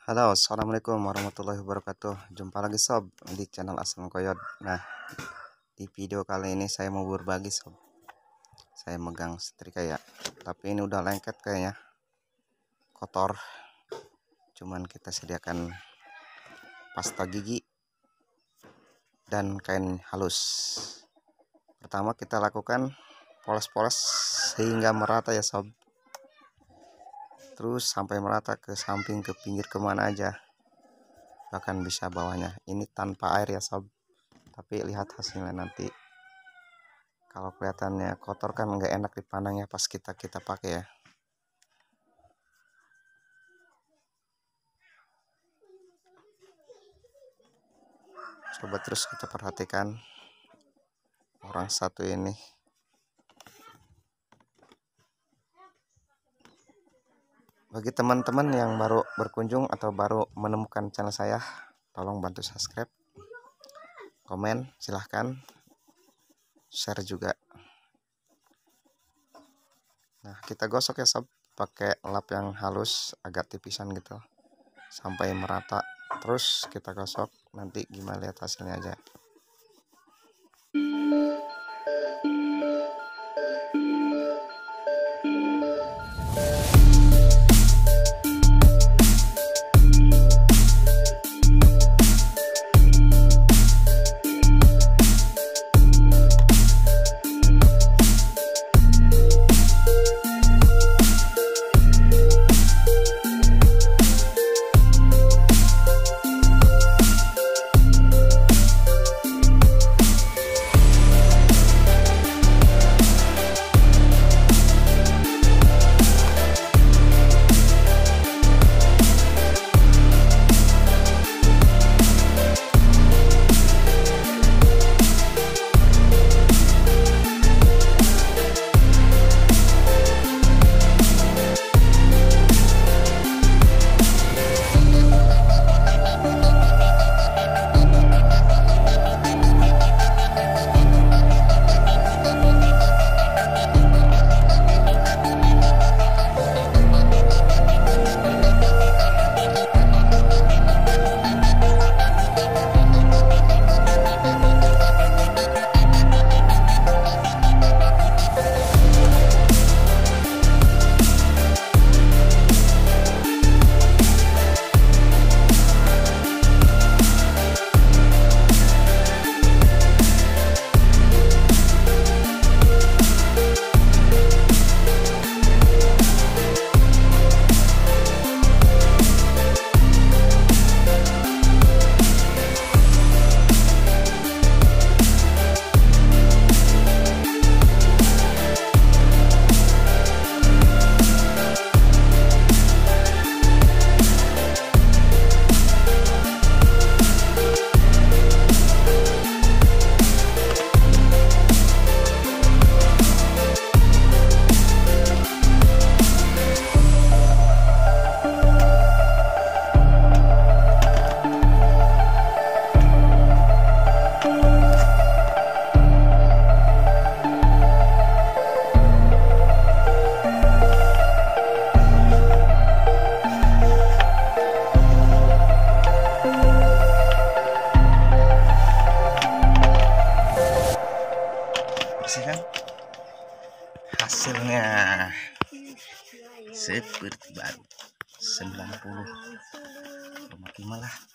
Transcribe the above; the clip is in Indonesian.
Halo, assalamualaikum warahmatullahi wabarakatuh. Jumpa lagi sob di channel Aslam Koyod. Nah, di video kali ini saya mau berbagi sob. Saya megang setrika ya, tapi ini udah lengket kayaknya, kotor. Cuman kita sediakan pasta gigi dan kain halus. Pertama kita lakukan poles-poles sehingga merata ya sob. Terus sampai merata ke samping, ke pinggir, kemana aja, bahkan bisa bawahnya. Ini tanpa air ya sob, tapi lihat hasilnya nanti. Kalau kelihatannya kotor kan nggak enak dipandang ya pas kita pakai ya. Coba terus kita perhatikan orang satu ini. Bagi teman-teman yang baru berkunjung atau baru menemukan channel saya, tolong bantu subscribe, komen, silahkan share juga. Nah, kita gosok ya sob, pakai lap yang halus agak tipisan gitu sampai merata. Terus kita gosok, nanti gimana lihat hasilnya aja. Kan hasilnya seperti baru 90 malah